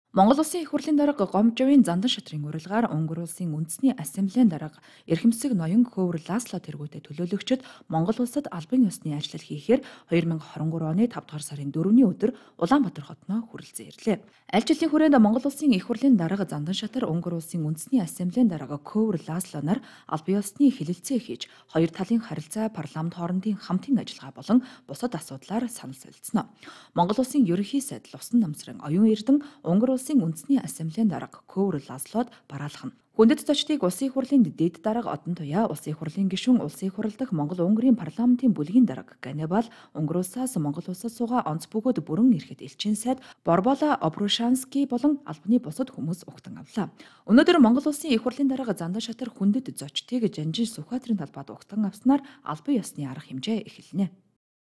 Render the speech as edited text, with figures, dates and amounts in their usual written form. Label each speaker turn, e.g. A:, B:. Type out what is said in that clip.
A: Монгол Улсын их хурлын дарга Гомжовын Зандан шатрын урилгаар Унгар улсын үндэсний ассамблеийн дарга Эрхэмсэг ноён Хөвөр Ласло тэргүүтээ төлөөлөгчд Монгол улсад албан ёсны ажил хийхээр 2023 оны 5 дугаар сарын 4-ний өдөр Улаанбаатар хотноо хүрэлцэн ирлээ. Аль жилийн хүрээнд Монгол Улсын их хурлын дарга Зандан шатар Унгар улсын үндэсний ассамблеийн дарга Хөвөр Ласлоноор албан ёсны хэлэлцээ хийж хоёр талын харилцаа, парламент хоорондын хамтын ажиллагаа болон бусад асуудлаар санал солилцсон. Монгол улсын ерөнхий сайд Лувсан намсрын оюун эрдэнэ Унгар улсын үндэсний ассамблеийн дарга Хөвөр Ласлоод бараалхна. Хүндэт зочдыг улсын их хурлын дэд дарга Одон Туяа, улсын их хурлын гишүүн, улсын их хурл дахь Монгол-Унгарын парламентын бүлгийн дарга Ганебал, Унгар улсаас Монгол улсад суугаа онц бөгөөд бүрэн ирэхэд элчин сайд Борбола Обрушанский болон албаны бусад хүмүүс угтан авлаа. Өнөөдөр Монгол улсын их хурлын дарга Зандан шатар хүндэт зочдыг Жанжин Сүхбаатарын талбайд угтан авснаар албан ёсны арга хэмжээ эхэлнэ.